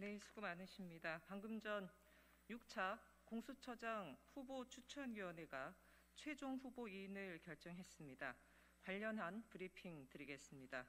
네, 수고 많으십니다. 방금 전 6차 공수처장 후보 추천위원회가 최종 후보인을 결정했습니다. 관련한 브리핑 드리겠습니다.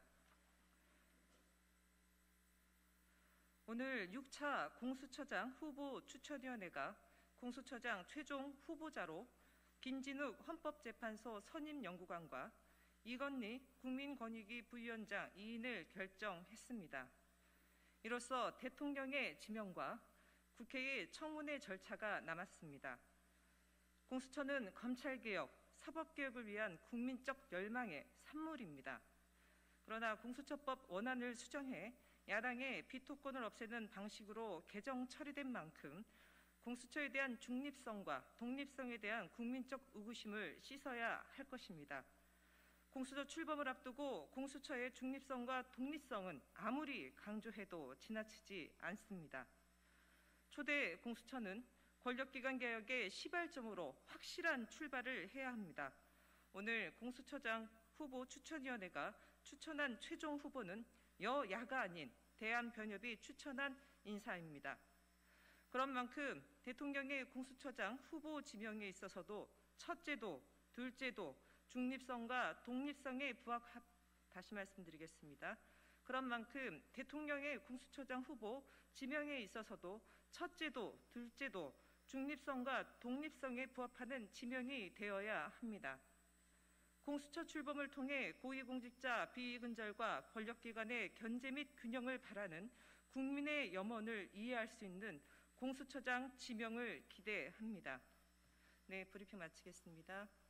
오늘 6차 공수처장 후보 추천위원회가 공수처장 최종 후보자로 김진욱 헌법재판소 선임연구관과 이건희 국민권익위 부위원장 2인을 결정했습니다. 이로써 대통령의 지명과 국회의 청문회 절차가 남았습니다. 공수처는 검찰개혁, 사법개혁을 위한 국민적 열망의 산물입니다. 그러나 공수처법 원안을 수정해 야당의 비토권을 없애는 방식으로 개정 처리된 만큼 공수처에 대한 중립성과 독립성에 대한 국민적 의구심을 씻어야 할 것입니다. 공수처 출범을 앞두고 공수처의 중립성과 독립성은 아무리 강조해도 지나치지 않습니다. 초대 공수처는 권력기관 개혁의 시발점으로 확실한 출발을 해야 합니다. 오늘 공수처장 후보 추천위원회가 추천한 최종 후보는 여야가 아닌 대한변협이 추천한 인사입니다. 그런 만큼 대통령의 공수처장 후보 지명에 있어서도 첫째도 둘째도 중립성과 독립성에 다시 말씀드리겠습니다. 그런 만큼 대통령의 공수처장 후보 지명에 있어서도 첫째도 둘째도 중립성과 독립성에 부합하는 지명이 되어야 합니다. 공수처 출범을 통해 고위공직자 비이근절과 권력기관의 견제 및 균형을 바라는 국민의 염원을 이해할 수 있는 공수처장 지명을 기대합니다. 네, 브리핑 마치겠습니다.